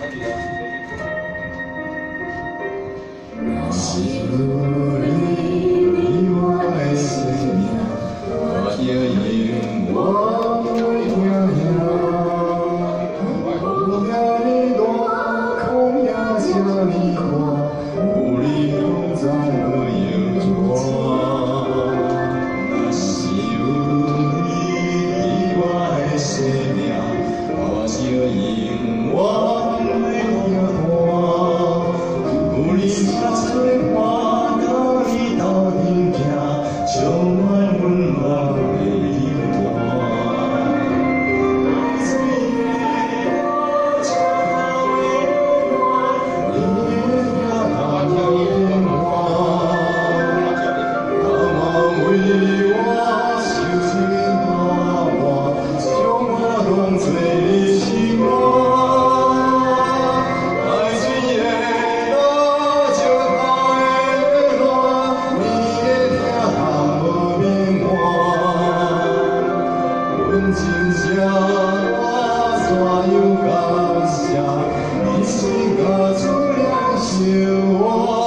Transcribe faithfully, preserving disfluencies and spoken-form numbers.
若是有你，我的生命，我就永远袂惊遐。空野的大，空野这么宽，有你拢知我摇转。若是有你，我的生命，我就永远袂惊寒。有你才做伴，甲你斗阵行，充满温暖的灵魂。爱水的我，赤头的我，你的影头变化，阿妈为我受尽打磨，将我当作你心肝。爱水的我，石头的我，你的疼含无变换。阮真正我怎样感谢，你是甲主良相换。